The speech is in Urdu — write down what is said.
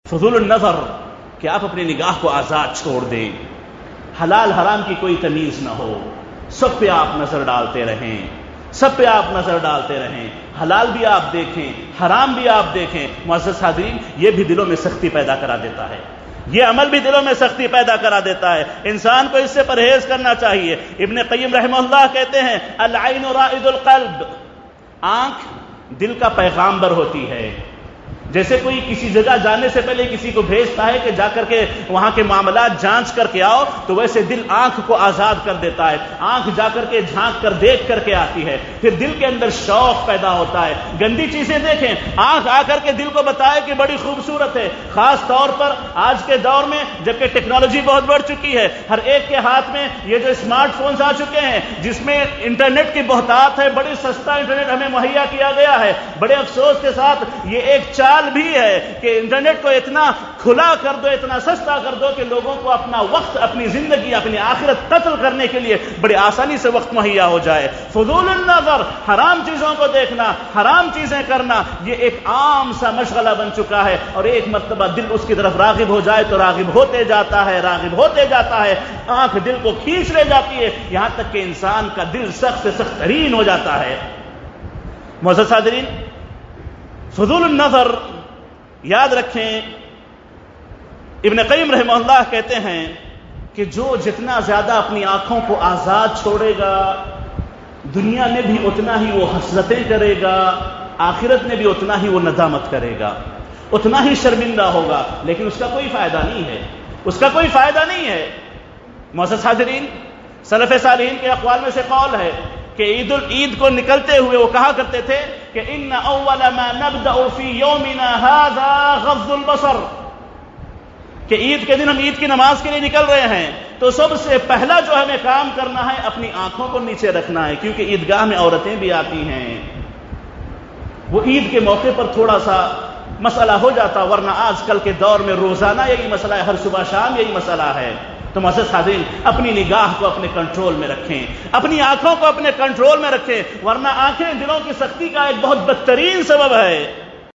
فضول النظر کہ آپ اپنی نگاہ کو آزاد چھوڑ دیں، حلال حرام کی کوئی تمیز نہ ہو، سب پہ آپ نظر ڈالتے رہیں، سب پہ آپ نظر ڈالتے رہیں، حلال بھی آپ دیکھیں، حرام بھی آپ دیکھیں۔ معزز حاضرین، یہ بھی دلوں میں سختی پیدا کرا دیتا ہے، یہ عمل بھی دلوں میں سختی پیدا کرا دیتا ہے۔ انسان کو اس سے پرہیز کرنا چاہیے۔ ابن قیم رحمہ اللہ کہتے ہیں العین رائد القلب، آنکھ دل کا پیغامبر ہوتی ہے۔ جیسے کوئی کسی جگہ جانے سے پہلے کسی کو بھیجتا ہے کہ جا کر کے وہاں کے معاملات جانچ کر کے آؤ، تو ویسے دل آنکھ کو آزاد کر دیتا ہے، آنکھ جا کر کے جھانک کر دیکھ کر کے آتی ہے، پھر دل کے اندر شوق پیدا ہوتا ہے۔ گندی چیزیں دیکھیں، آنکھ آ کر کے دل کو بتائے کہ بڑی خوبصورت ہے، خاص طور پر آج کے دور میں جبکہ ٹیکنالوجی بہت بڑھ چکی ہے، ہر ایک کے ہاتھ میں یہ جو اسمارٹ فونز آ چکے ہیں جس میں انٹرنیٹ کی بہتات ہے، بڑی سستا انٹرنیٹ ہمیں مہیا کیا گیا ہے۔ بڑے افسوس کے ساتھ یہ ایک چال بھی ہے کہ انٹرنیٹ کو اتنا کھلا کر دو، اتنا سستا کر دو کہ لوگوں کو اپنا وقت، اپنی زندگی، اپنی آخرت قتل کرنے کے لیے بڑی آسانی سے وقت مہیا ہو جائے۔ فضول النظر، حرام چیزوں کو دیکھنا، حرام چیزیں کرنا، یہ ایک عام سا مشغلہ بن چکا ہے، اور ایک مرتبہ دل اس کی طرف راغب ہو جائے تو راغب ہوتے جاتا ہے، راغب ہوتے جاتا ہے، آنکھ دل کو کھینچ لے جاتی ہے، یہاں تک کہ انسان کا دل سخت سے سخت ترین ہو جاتا ہے۔ معزز حاضرین، فضول النظر یاد رکھیں، ابن قیم رحمہ اللہ کہتے ہیں کہ جو جتنا زیادہ اپنی آنکھوں کو آزاد چھوڑے گا، دنیا میں بھی اتنا ہی وہ حسرتیں کرے گا، آخرت میں بھی اتنا ہی وہ ندامت کرے گا، اتنا ہی شرمندہ ہوگا، لیکن اس کا کوئی فائدہ نہیں ہے، اس کا کوئی فائدہ نہیں ہے۔ معزز حاضرین، سلف صالحین کے اقوال میں سے قول ہے کہ عید کو نکلتے ہوئے وہ کہا کرتے تھے کہ ان اول ما نبدا فی یومنا ھذا غض البصر، کہ عید کے دن ہم عید کی نماز کے لیے نکل رہے ہیں تو سب سے پہلا جو ہمیں کام کرنا ہے اپنی آنکھوں کو نیچے رکھنا ہے، کیونکہ عیدگاہ میں عورتیں بھی آتی ہیں۔ وہ عید کے موقع پر تھوڑا سا مسئلہ ہو جاتا، ورنہ آج کل کے دور میں روزانہ یہی مسئلہ ہے، ہر صبح شام یہی مسئلہ ہے۔ تو معزز حاضرین، اپنی نگاہ کو اپنے کنٹرول میں رکھیں، اپنی آنکھوں کو اپنے کنٹرول میں رکھیں، ورنہ آنکھیں دلوں کی سختی کا ایک بہت بدترین سبب ہے۔